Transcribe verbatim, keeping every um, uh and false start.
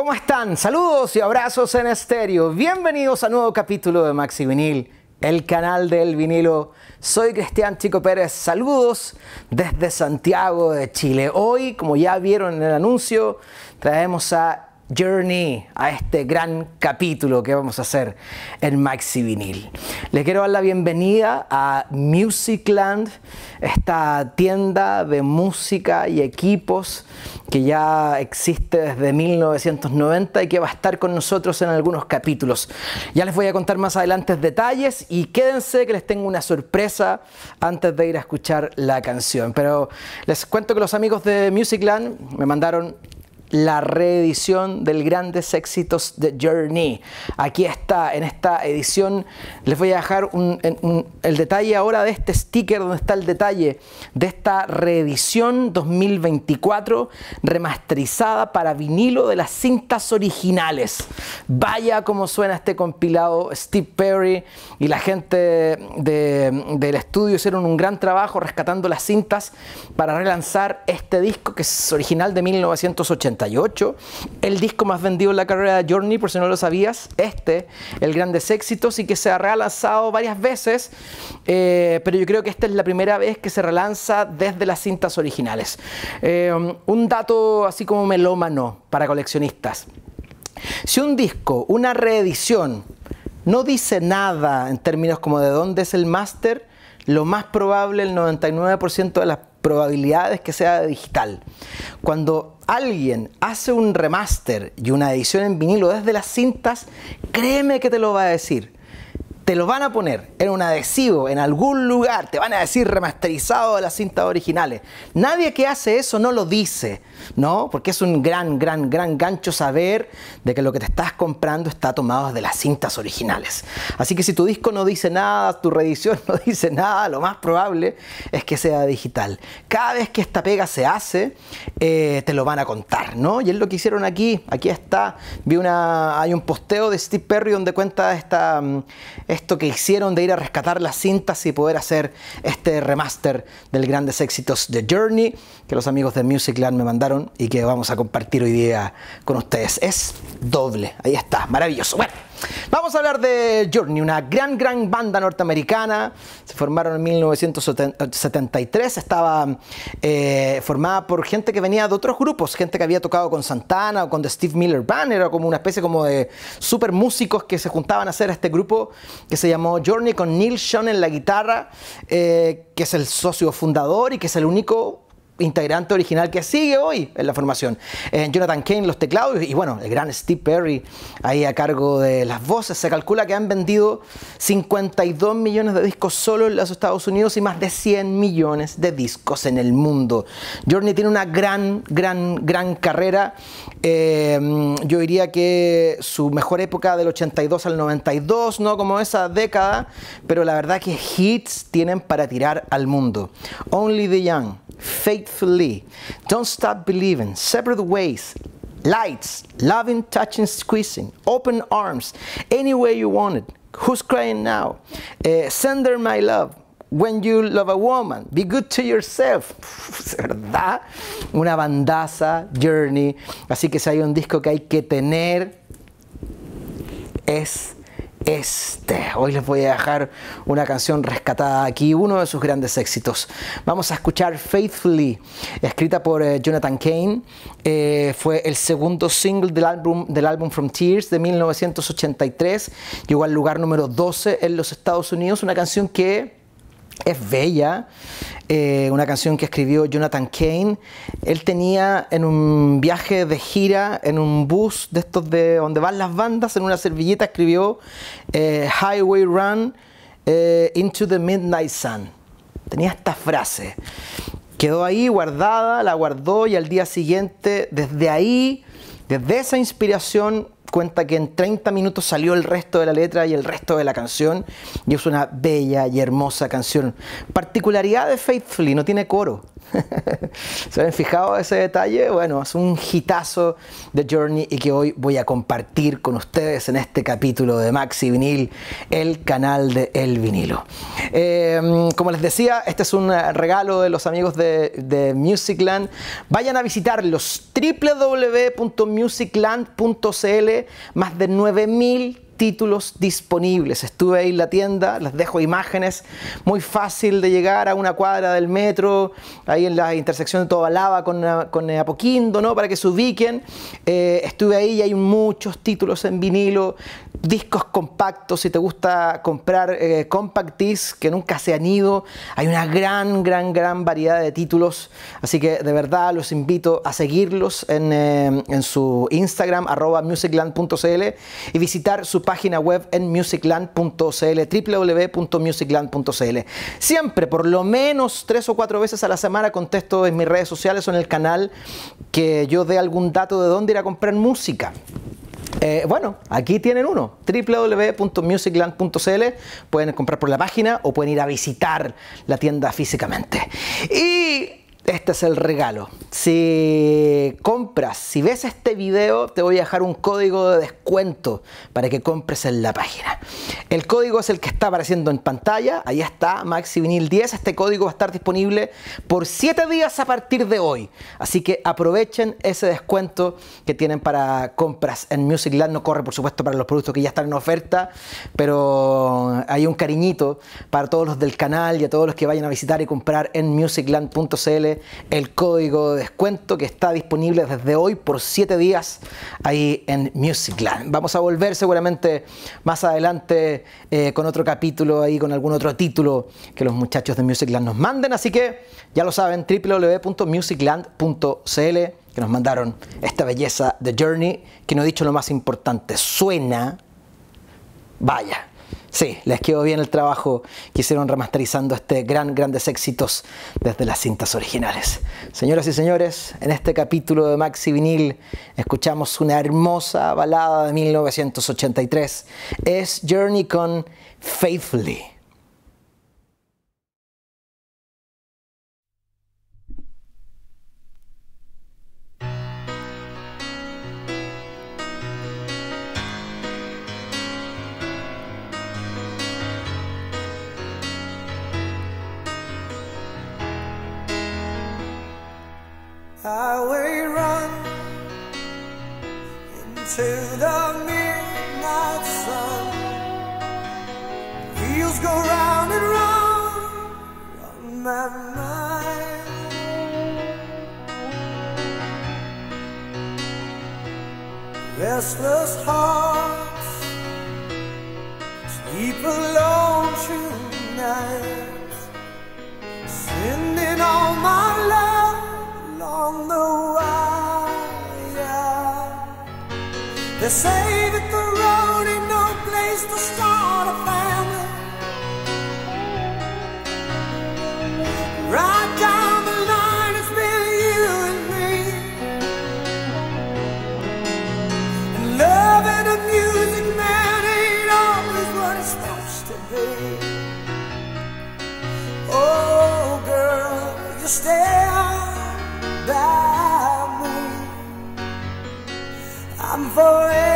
¿Cómo están? Saludos y abrazos en estéreo. Bienvenidos a un nuevo capítulo de Maxi Vinil, el canal del vinilo. Soy Cristian Chico Pérez. Saludos desde Santiago de Chile. Hoy, como ya vieron en el anuncio, traemos a Journey, a este gran capítulo que vamos a hacer en Maxi Vinil. Les quiero dar la bienvenida a Musicland, esta tienda de música y equipos que ya existe desde mil novecientos noventa y que va a estar con nosotros en algunos capítulos. Ya les voy a contar más adelante detalles y quédense que les tengo una sorpresa antes de ir a escuchar la canción. Pero les cuento que los amigos de Musicland me mandaron la reedición del Grandes Éxitos de Journey. Aquí está, en esta edición les voy a dejar un, un, el detalle ahora de este sticker, donde está el detalle de esta reedición dos mil veinticuatro remasterizada para vinilo de las cintas originales. Vaya como suena este compilado. Steve Perry y la gente de, del estudio hicieron un gran trabajo rescatando las cintas para relanzar este disco, que es original de mil novecientos ochenta y ocho, el disco más vendido en la carrera de Journey, por si no lo sabías, este, el Grandes Éxitos, y que se ha relanzado varias veces, eh, pero yo creo que esta es la primera vez que se relanza desde las cintas originales. Eh, un dato así como melómano para coleccionistas: si un disco, una reedición, no dice nada en términos como de dónde es el máster, lo más probable, el noventa y nueve por ciento de las probabilidades que sea digital. Cuando alguien hace un remaster y una edición en vinilo desde las cintas, créeme que te lo va a decir. Te lo van a poner en un adhesivo, en algún lugar, te van a decir remasterizado de las cintas originales. Nadie que hace eso no lo dice, ¿no? Porque es un gran, gran, gran gancho saber de que lo que te estás comprando está tomado de las cintas originales. Así que si tu disco no dice nada, tu reedición no dice nada, lo más probable es que sea digital. Cada vez que esta pega se hace, eh, te lo van a contar, ¿no? Y es lo que hicieron aquí. Aquí está, vi una, hay un posteo de Steve Perry donde cuenta esta... esto que hicieron de ir a rescatar las cintas y poder hacer este remaster del Grandes Éxitos de Journey, que los amigos de Musicland me mandaron y que vamos a compartir hoy día con ustedes. Es doble, ahí está, maravilloso. Bueno, vamos a hablar de Journey, una gran, gran banda norteamericana. Se formaron en mil novecientos setenta y tres, estaba eh, formada por gente que venía de otros grupos, gente que había tocado con Santana o con The Steve Miller Band. Era como una especie como de super músicos que se juntaban a hacer este grupo que se llamó Journey, con Neil Schon en la guitarra, eh, que es el socio fundador y que es el único integrante original que sigue hoy en la formación. Eh, Jonathan Cain los teclados y, y bueno, el gran Steve Perry ahí a cargo de las voces. Se calcula que han vendido cincuenta y dos millones de discos solo en los Estados Unidos y más de cien millones de discos en el mundo. Journey tiene una gran, gran, gran carrera. Eh, yo diría que su mejor época del ochenta y dos al noventa y dos, ¿no? Como esa década, pero la verdad que hits tienen para tirar al mundo. Only the Young, Faithfully, Don't Stop Believing, Separate Ways, Lights, Loving, Touching, Squeezing, Open Arms, Any Way You Want It, Who's Crying Now, eh, Sender My Love, When You Love a Woman, Be Good to Yourself. Uf, ¿verdad? Una bandaza, Journey. Así que si hay un disco que hay que tener, es este. Hoy les voy a dejar una canción rescatada aquí, uno de sus grandes éxitos. Vamos a escuchar Faithfully, escrita por eh, Jonathan Cain. Eh, fue el segundo single del álbum, del álbum From Tears de mil novecientos ochenta y tres. Llegó al lugar número doce en los Estados Unidos. Una canción que es bella, eh, una canción que escribió Jonathan Cain. Él tenía en un viaje de gira, en un bus de estos de donde van las bandas, en una servilleta escribió eh, Highway Run eh, into the Midnight Sun. Tenía esta frase. Quedó ahí guardada, la guardó y al día siguiente, desde ahí, desde esa inspiración, cuenta que en treinta minutos salió el resto de la letra y el resto de la canción, y es una bella y hermosa canción. Particularidad de Faithfully, no tiene coro. ¿Se han fijado ese detalle? Bueno, es un hitazo de Journey y que hoy voy a compartir con ustedes en este capítulo de Maxi Vinil, el canal de El Vinilo. Eh, como les decía, este es un regalo de los amigos de, de Musicland. Vayan a visitarlos, doble u doble u doble u punto musicland punto c l, más de nueve mil títulos disponibles. Estuve ahí en la tienda, les dejo imágenes, muy fácil de llegar a una cuadra del metro, ahí en la intersección de Tobalaba con, con Apoquindo, ¿no? Para que se ubiquen. Eh, estuve ahí y hay muchos títulos en vinilo, discos compactos, si te gusta comprar eh, compact disc que nunca se han ido, hay una gran, gran, gran variedad de títulos, así que de verdad los invito a seguirlos en, eh, en su Instagram, arroba musicland punto c l, y visitar su página web en musicland punto c l, doble u doble u doble u punto musicland punto c l. Siempre, por lo menos tres o cuatro veces a la semana, contesto en mis redes sociales o en el canal que yo dé algún dato de dónde ir a comprar música. Eh, bueno, aquí tienen uno, doble u doble u doble u punto musicland punto c l. Pueden comprar por la página o pueden ir a visitar la tienda físicamente. Y este es el regalo. Si compras, si ves este video, te voy a dejar un código de descuento para que compres en la página. El código es el que está apareciendo en pantalla. Ahí está, Maxi Vinil diez. Este código va a estar disponible por siete días a partir de hoy. Así que aprovechen ese descuento que tienen para compras en Musicland. No corre, por supuesto, para los productos que ya están en oferta, pero hay un cariñito para todos los del canal y a todos los que vayan a visitar y comprar en musicland punto c l el código de descuento que está disponible desde hoy por siete días ahí en Musicland. Vamos a volver seguramente más adelante eh, con otro capítulo ahí, con algún otro título que los muchachos de Musicland nos manden, así que ya lo saben, doble u doble u doble u punto musicland punto c l, que nos mandaron esta belleza de Journey, que no he dicho lo más importante, suena, vaya. Sí, les quedó bien el trabajo que hicieron remasterizando este gran, grandes éxitos desde las cintas originales. Señoras y señores, en este capítulo de Maxi Vinil escuchamos una hermosa balada de mil novecientos ochenta y tres. Es Journey con Faithfully. Highway run into the midnight sun. Wheels go round and round on my mind. Restless hearts sleep alone tonight, sending all my love along the wire. They say that the road ain't no place to start a family. Right down the line it's been you and me, and loving a music man ain't always what it's supposed to be. Oh girl, you stand by me, I'm forever